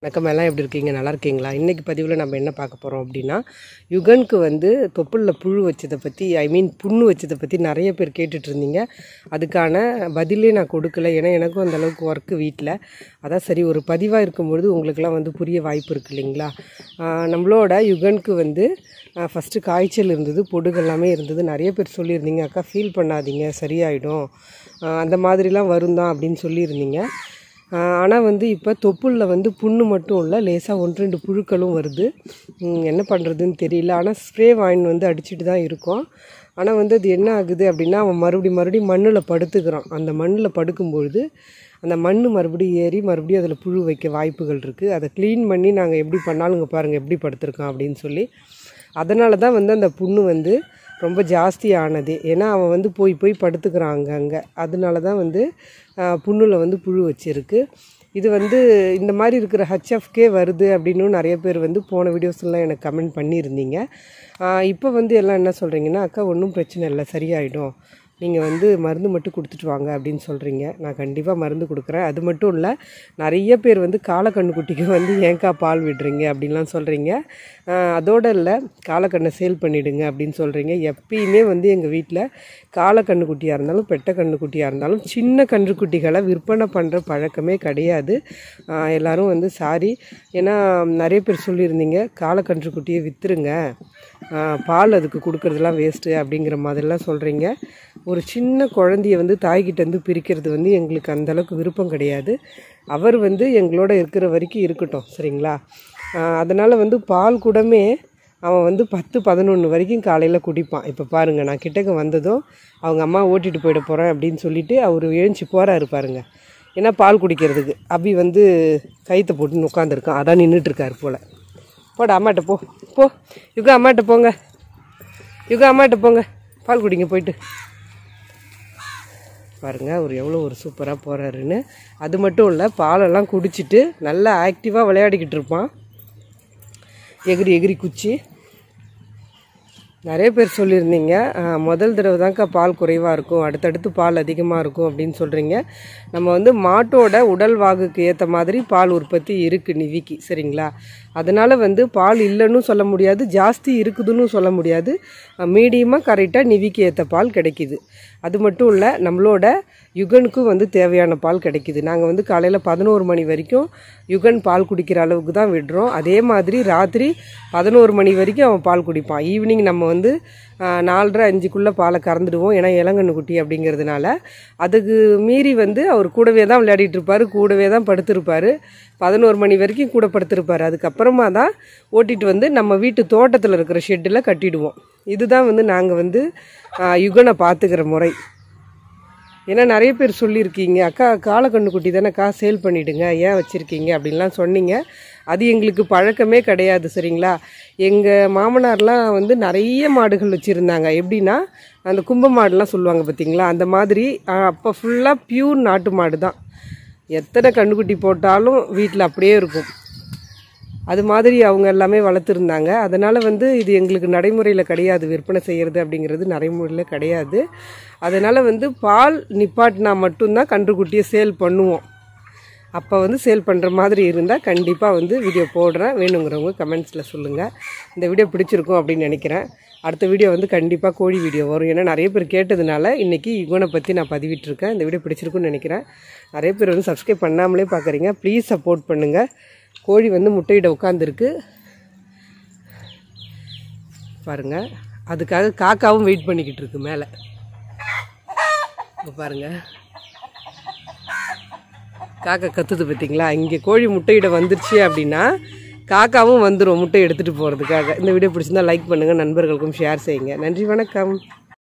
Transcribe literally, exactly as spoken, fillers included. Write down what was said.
வணக்கம் எல்லாம் எப்படி இருக்கீங்க? நல்லா இருக்கீங்களா? இன்றைக்கி பதிவில் நம்ம என்ன பார்க்க போகிறோம் அப்படின்னா, யுகனுக்கு வந்து தொப்புளில் புழு வச்சதை பற்றி ஐ மீன் புண்ணு வச்சதை பற்றி நிறைய பேர் கேட்டுட்ருந்தீங்க. அதுக்கான பதிலே நான் கொடுக்கல, ஏன்னா எனக்கும் அந்தளவுக்கு ஒர்க்கு வீட்டில். அதான் சரி ஒரு பதிவாக இருக்கும்பொழுது உங்களுக்கெல்லாம் வந்து புரிய வாய்ப்பு இருக்குது இல்லைங்களா? நம்மளோட யுகனுக்கு வந்து ஃபஸ்ட்டு காய்ச்சல் இருந்தது, பொடுகு எல்லாமே இருந்தது. நிறைய பேர் சொல்லியிருந்தீங்க, அக்கா ஃபீல் பண்ணாதீங்க சரியாயிடும், அந்த மாதிரிலாம் வரும் தான் அப்படின்னு சொல்லியிருந்தீங்க. ஆனால் வந்து இப்போ தொப்புளில் வந்து புண்ணு மட்டும் இல்லை, லேசாக ஒன்று ரெண்டு புழுக்களும் வருது. என்ன பண்ணுறதுன்னு தெரியல. ஆனால் ஸ்ப்ரே வாங்கி வந்து அடிச்சுட்டு தான் இருக்கோம். ஆனால் வந்து அது என்ன ஆகுது அப்படின்னா, அவன் மறுபடியும் மறுபடியும் மண்ணில் படுத்துக்கிறான். அந்த மண்ணில் படுக்கும்பொழுது அந்த மண் மறுபடியும் ஏறி மறுபடியும் அதில் புழு வைக்க வாய்ப்புகள் இருக்குது. அதை க்ளீன் பண்ணி நாங்கள் எப்படி பண்ணாலும் இங்கே பாருங்கள் எப்படி படுத்துருக்கான் அப்படின்னு சொல்லி. அதனால தான் வந்து அந்த புண்ணு வந்து ரொம்ப ஜாஸ்தி ஆனது. ஏன்னா அவன் வந்து போய் போய் படுத்துக்கிறான் அங்கே அங்கே அதனால தான் வந்து புண்ணில் வந்து புழு வச்சுருக்கு. இது வந்து இந்த மாதிரி இருக்கிற ஹெச்எஃப்கே வருது அப்படின்னு நிறைய பேர் வந்து போன வீடியோஸ்லாம் எனக்கு கமெண்ட் பண்ணியிருந்தீங்க. இப்போ வந்து எல்லாம் என்ன சொல்கிறீங்கன்னா, அக்கா ஒன்றும் பிரச்சனை இல்லை சரியாயிடும், நீங்கள் வந்து மருந்து மட்டும் கொடுத்துட்டு வாங்க அப்படின்னு சொல்கிறீங்க. நான் கண்டிப்பாக மருந்து கொடுக்குறேன். அது மட்டும் இல்லை, நிறைய பேர் வந்து காலக்கண்ணுக்குட்டிக்கு வந்து ஏன்க்கா பால் விடுறீங்க அப்படின்லாம் சொல்கிறீங்க. அதோடு இல்லை, காலக்கண்ணை சேல் பண்ணிவிடுங்க அப்படின்னு சொல்கிறீங்க. எப்பயுமே வந்து எங்கள் வீட்டில் காலக்கண்ணுக்குட்டியாக இருந்தாலும் பெட்டை கண்ணுக்குட்டியாக இருந்தாலும் சின்ன கன்றுக்குட்டிகளை விற்பனை பண்ணுற பழக்கமே கிடையாது. எல்லோரும் வந்து சாரி, ஏன்னா நிறைய பேர் சொல்லியிருந்தீங்க காலக்கன்றுக்குட்டியை விற்றுருங்க, பால் அதுக்கு கொடுக்குறதுலாம் வேஸ்ட்டு அப்படிங்கிற மாதிரிலாம் சொல்கிறீங்க. ஒரு சின்ன குழந்தைய வந்து தாய்கிட்டேருந்து பிரிக்கிறது வந்து எங்களுக்கு அந்தளவுக்கு விருப்பம் கிடையாது. அவர் வந்து எங்களோட இருக்கிற வரைக்கும் இருக்கட்டும், சரிங்களா? அதனால் வந்து பால் கூடமே அவன் வந்து பத்து பதினொன்று வரைக்கும் காலையில் குடிப்பான். இப்போ பாருங்கள், நான் கிட்டக்க வந்ததும் அவங்க அம்மா ஓட்டிகிட்டு போயிட போகிறேன் அப்படின்னு சொல்லிவிட்டு அவர் எழுந்துச்சி போகிறாரு பாருங்கள். ஏன்னா பால் குடிக்கிறதுக்கு அபி வந்து கைத்தை போட்டுன்னு உட்காந்துருக்கான். அதான் நின்றுட்டுருக்காரு போல். போட அம்மாட்ட போ போ யுகா, அம்மாட்ட போங்க யுகா, அம்மாட்ட போங்க, பால் குடிங்க போயிட்டு. பாருங்கள் அவர் எவ்வளோ ஒரு சூப்பராக போகிறாருன்னு. அது மட்டும் இல்லை, பாலெல்லாம் குடிச்சிட்டு நல்லா ஆக்டிவாக விளையாடிக்கிட்டு இருப்பான், எகிரி எகிரி குச்சி. நிறைய பேர் சொல்லியிருந்தீங்க முதல் தடவை தான்க்கா பால் குறைவாக இருக்கும், அடுத்தடுத்து பால் அதிகமாக இருக்கும் அப்படின்னு சொல்கிறீங்க. நம்ம வந்து மாட்டோட உடல் வாகுக்கு ஏற்ற மாதிரி பால் உற்பத்தி இருக்குது நிவிக்கு, சரிங்களா? அதனால் வந்து பால் இல்லைன்னு சொல்ல முடியாது, ஜாஸ்தி இருக்குதுன்னு சொல்ல முடியாது, மீடியமாக கரெக்டாக நிவிக்கு ஏற்ற பால் கிடைக்கிது. அது மட்டும் இல்லை, நம்மளோட யுகனுக்கும் வந்து தேவையான பால் கிடைக்கிது. நாங்கள் வந்து காலையில் பதினோரு மணி வரைக்கும் யுகன் பால் குடிக்கிற அளவுக்கு தான் விடுறோம். அதே மாதிரி ராத்திரி பதினோரு மணி வரைக்கும் அவன் பால் குடிப்பான். ஈவினிங் நம்ம வந்து நாலரை அஞ்சுக்குள்ளே பாலை கறந்துடுவோம், ஏன்னா இளங்கண்ணு குட்டி அப்படிங்கிறதுனால. அதுக்கு மீறி வந்து அவர் கூடவே தான் விளையாடிட்டு இருப்பார், கூடவே தான் படுத்திருப்பார். பதினோரு மணி வரைக்கும் கூட படுத்திருப்பார். அதுக்கப்புறமா தான் ஓட்டிகிட்டு வந்து நம்ம வீட்டு தோட்டத்தில் இருக்கிற ஷெட்டில் கட்டிடுவோம். இதுதான் வந்து நாங்கள் வந்து யுகனை பார்த்துக்கிற முறை. ஏன்னா நிறைய பேர் சொல்லியிருக்கீங்க, அக்கா காலக்கண்ணுக்குட்டி தானே அக்கா சேல் பண்ணிவிடுங்க, ஏன் வச்சுருக்கீங்க அப்படின்லாம் சொன்னீங்க. அது எங்களுக்கு பழக்கமே கிடையாது, சரிங்களா? எங்கள் மாமனார்லாம் வந்து நிறைய மாடுகள் வச்சுருந்தாங்க. எப்படின்னா அந்த கும்ப மாடுலாம் சொல்லுவாங்க பார்த்தீங்களா, அந்த மாதிரி. அப்போ ஃபுல்லாக பியூர் நாட்டு மாடு தான். எத்தனை கண்ணுக்குட்டி போட்டாலும் வீட்டில் அப்படியே இருக்கும். அது மாதிரி அவங்க எல்லாமே வளர்த்துருந்தாங்க. அதனால் வந்து இது எங்களுக்கு நடைமுறையில் கிடையாது, விற்பனை செய்கிறது அப்படிங்கிறது நடைமுறையில் கிடையாது. அதனால் வந்து பால் நிப்பாட்டினா மட்டும்தான் கன்றுக்குட்டியை சேல் பண்ணுவோம். அப்போ வந்து சேல் பண்ணுற மாதிரி இருந்தால் கண்டிப்பாக வந்து வீடியோ போடுறேன், வேணுங்கிறவங்க கமெண்ட்ஸில் சொல்லுங்கள். இந்த வீடியோ பிடிச்சிருக்கும் அப்படின்னு நினைக்கிறேன். அடுத்த வீடியோ வந்து கண்டிப்பாக கோழி வீடியோ வரும், ஏன்னா நிறைய பேர் கேட்டதுனால இன்றைக்கி யுகனை பற்றி நான் பதிவிட்டிருக்கேன். இந்த வீடியோ பிடிச்சிருக்குன்னு நினைக்கிறேன். நிறைய பேர் வந்து சப்ஸ்கிரைப் பண்ணாமலே பார்க்குறீங்க, ப்ளீஸ் சப்போர்ட் பண்ணுங்கள். கோழி வந்து முட்டையிட உட்காந்துருக்கு பாருங்கள். அதுக்காக காக்காவும் வெயிட் பண்ணிக்கிட்டு இருக்கு மேலே. இப்போ பாருங்கள், காக்கா கத்துது பார்த்தீங்களா? இங்கே கோழி முட்டையிட வந்துருச்சு அப்படின்னா காக்காவும் வந்துடும் முட்டை எடுத்துகிட்டு போகிறதுக்காக. இந்த வீடியோ பிடிச்சிருந்தா லைக் பண்ணுங்கள், நண்பர்களுக்கும் ஷேர் செய்யுங்க. நன்றி, வணக்கம்.